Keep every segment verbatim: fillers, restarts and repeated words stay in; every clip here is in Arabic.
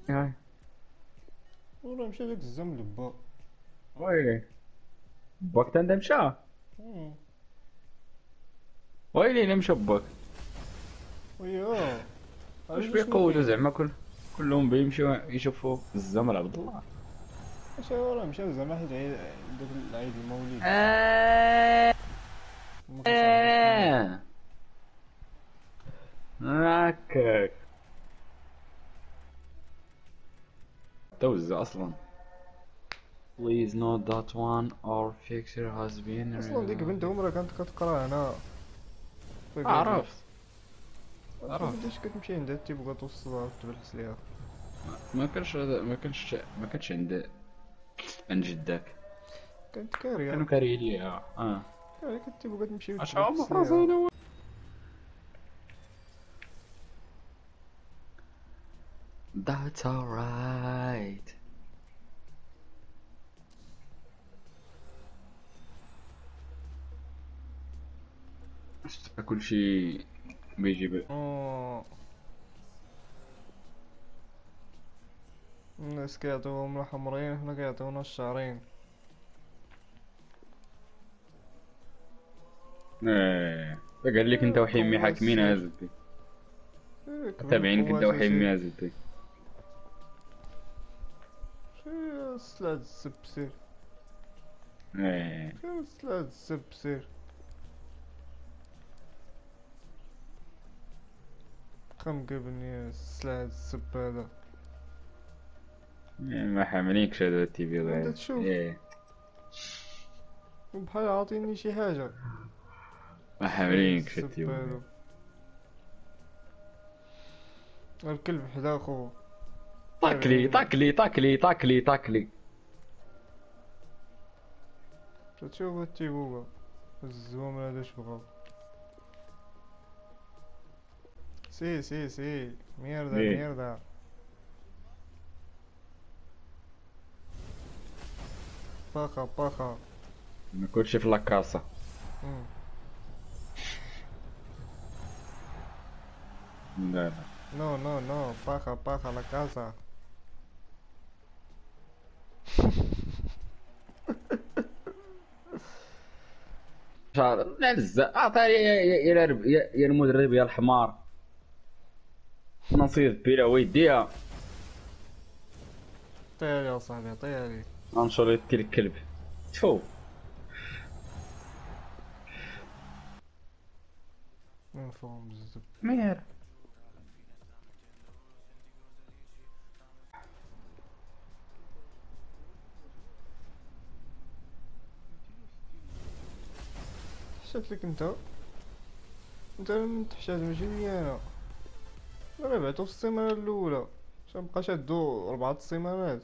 هاي. وراه مشى داك الزم لبا. ويلي باك انت مشى. مم. ويلي الا مشى باك. وياه واش عرفتي شنو بيقولوا كاين؟ زعما كل كلهم بيمشيو يشوفوا الزمر عبد الله. اش هو راه مشى زعما حيت عيد داك العيد المولد. آه. ما كيصاحبوش الناس. آه. هكاك توزع اصلا. Please note that one or fixture has been اصلا ديك removed. بنتهم راه كانت كتقرا هنا في اكادير. عرفت عرفتي عرفت. بديش كتمشي عندها تيبغى توصلها وتبلحس ليها. ما كانش ما كانش ما كانش عند عند جداك. كانت كاريه. كانوا كارهين ليها اه. كاريه كتبغى تمشي اش هما وتبلحس ليها. فرزينو. That's alright. كل شيء بيجي. أوه. الناس كيعطيوهم الحمرين حنا كيعطيونا الشعرين. ايه قال لك انت إيه، وحيمي قوة حاكمين يا السير. زلمه. إيه، كبر تابعينك انت القوات وحيمي سير. يا زلمه. شي سلعة الزب سير. ايه شي سلعة الزب سير. خم قبلني سلعة الزب هذا. إيه، ما حاملينكش هذا التي في انت غير تشوف ايه. بحال عاطيني شي حاجة. ما سلعة حاملينكش الزب التي في غير. هذا. الكلب حدا خو. طاكلي تابعيني. طاكلي طاكلي طاكلي طاكلي. تشوف التيبوبة. الزوم هذا شبغا. سي سي سي ميردا ايه ميردا. باخا باخا. ما كلشي في لاكاسا. مم. لا لا. نو نو نو باخا باخا لا كاسا. شهر نعزة عطاني يا يا يا الرب- يا يا المدرب يا الحمار. نصير بلا ويديها. طيري يا صاحبي طيري. انشوليتي الكلب. تفو. من فوق الزب. مير. حشات لك انت. انت من تحشات ماشي مزيانة. انا بعتو في السيمانة الاولى. شنبقى شادو ربعة السيمانات.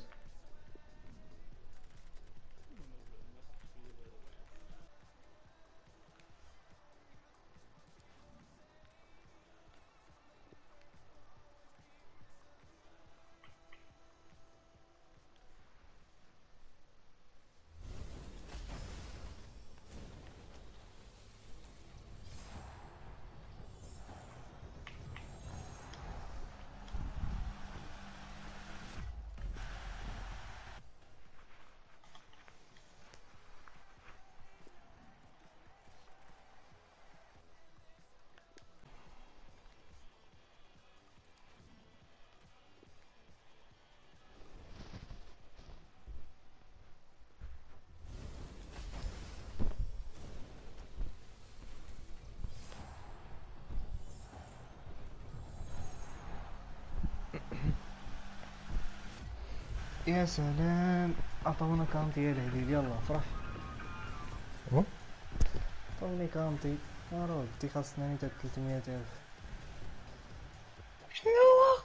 يا سلام. عطونا كانتي يا الهليل يلا فرح. أه؟ عطوني كانتي. يا ودي خاصني تا تلتمية الف. شنو؟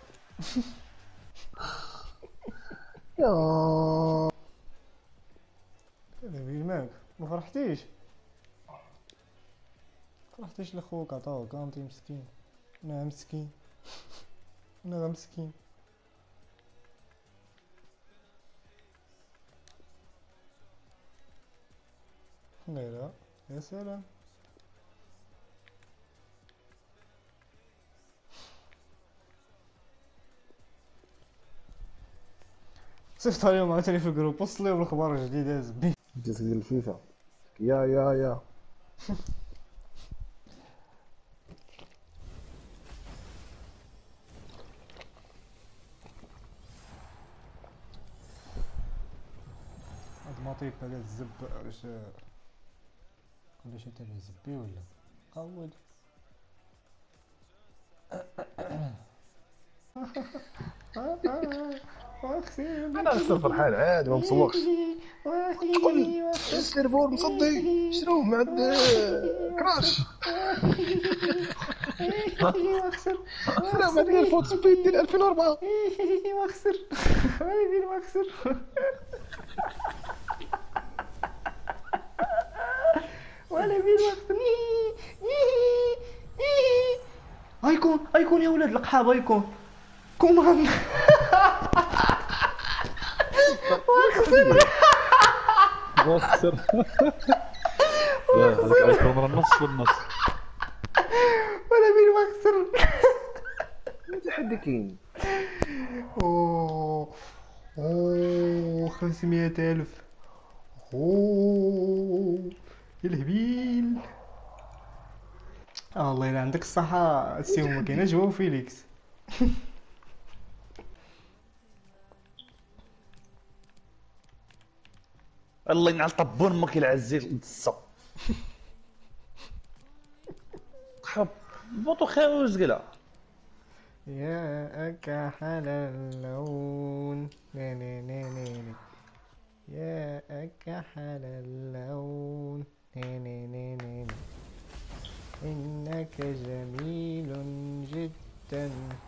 يا الهليل مالك ما فرحتيش. فرحتيش لخوك عطاو كانتي مسكين. انا مسكين. انا مسكين. لا لا. يا سلام. صيفط عليهم عاوتاني في الجروب، وصل لهم الاخبار الجديده زبي. جلسة ديال الفيفا. يا يا يا هاد المطيب هذا الزب واش ولا شي تاع زبي ولا قود. انا لسه فرحان عادي ما مسوقش. قل السيرفور مصدي شنو مع كراش. انا ما ندير الفوت سبيد ديال ألفين وأربعة. واخسر وين واخسر. ولا بين واخسر. ايكون ايكون يا ولاد القحاب ايكون كومان. واخسر. واخسر. لا هذاك ايكون راه نص بالنص. ولا بين واخسر. تحدي كاين. اوه اوه خمسمية الف. اوه الهبيل. اه والله الا عندك الصحة السي ما كايناش جواو فيليكس. الله ينعل طبون ما كيلعزيل الصا حب بوطو خير زقلا. يا كحل اللون نا نا نا نا. يا كحل اللون نا نا نا نا. إنك جميل جدا.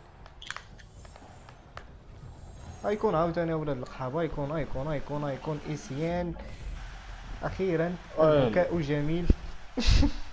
ايكون عاوتاني يا ولاد القحاب ايكون ايكون ايكون ايكون اسيان. اخيرا البكاء جميل.